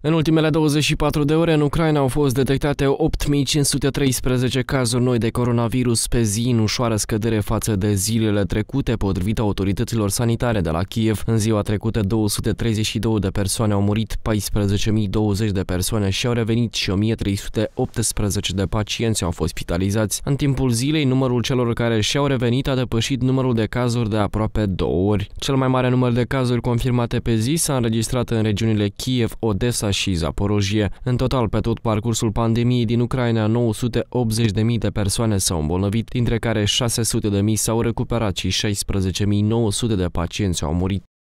În ultimele 24 de ore, în Ucraina au fost detectate 8513 cazuri noi de coronavirus pe zi, în ușoară scădere față de zilele trecute, potrivit autorităților sanitare de la Kiev. În ziua trecută, 232 de persoane au murit, 14.020 de persoane și-au revenit și 1.318 de pacienți au fost spitalizați. În timpul zilei, numărul celor care și-au revenit a depășit numărul de cazuri de aproape 2 ori. Cel mai mare număr de cazuri confirmate pe zi s-a înregistrat în regiunile Kiev, Odessa și Zaporojie. În total, pe tot parcursul pandemiei din Ucraina, 980.000 de persoane s-au îmbolnăvit, dintre care 600.000 s-au recuperat și 16.900 de pacienți au murit.